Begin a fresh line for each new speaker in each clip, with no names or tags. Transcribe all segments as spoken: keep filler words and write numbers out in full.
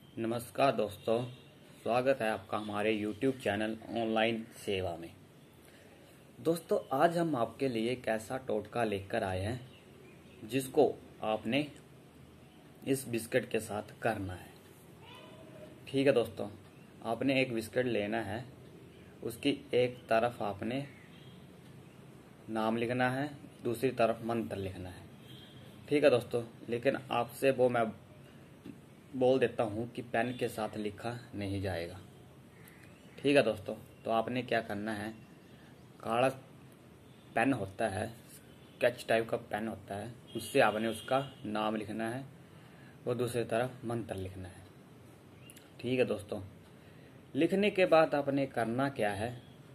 नमस्कार दोस्तों, स्वागत है आपका हमारे यूट्यूब चैनल ऑनलाइन सेवा में। दोस्तों, आज हम आपके लिए एक ऐसा टोटका लेकर आए हैं जिसको आपने इस बिस्किट के साथ करना है। ठीक है दोस्तों, आपने एक बिस्किट लेना है, उसकी एक तरफ आपने नाम लिखना है, दूसरी तरफ मंत्र लिखना है। ठीक है दोस्तों, लेकिन आपसे वो मैं बोल देता हूँ कि पेन के साथ लिखा नहीं जाएगा। ठीक है दोस्तों, तो आपने क्या करना है, काला पेन होता है, स्केच टाइप का पेन होता है, उससे आपने उसका नाम लिखना है और दूसरी तरफ मंत्र लिखना है। ठीक है दोस्तों, लिखने के बाद आपने करना क्या है,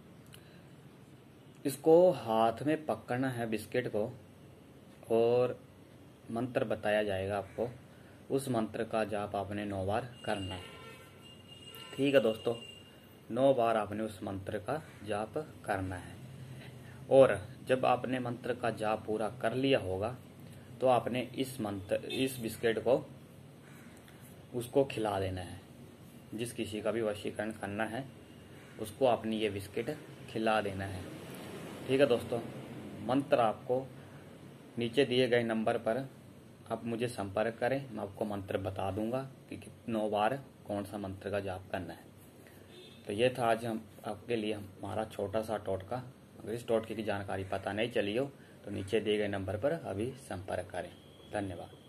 इसको हाथ में पकड़ना है बिस्किट को और मंत्र बताया जाएगा आपको। उस मंत्र का जाप आपने नौ बार करना है। ठीक है दोस्तों, नौ बार आपने उस मंत्र का जाप करना है और जब आपने मंत्र का जाप पूरा कर लिया होगा तो आपने इस मंत्र इस बिस्किट को उसको खिला देना है। जिस किसी का भी वशीकरण करना है उसको आपने ये बिस्किट खिला देना है। ठीक है दोस्तों, मंत्र आपको नीचे दिए गए नंबर पर आप मुझे संपर्क करें, मैं आपको मंत्र बता दूंगा कि नौ बार कौन सा मंत्र का जाप करना है। तो ये था आज हम आपके लिए हमारा छोटा सा टोटका। अगर इस टोटके की जानकारी पता नहीं चली हो तो नीचे दिए गए नंबर पर अभी संपर्क करें। धन्यवाद।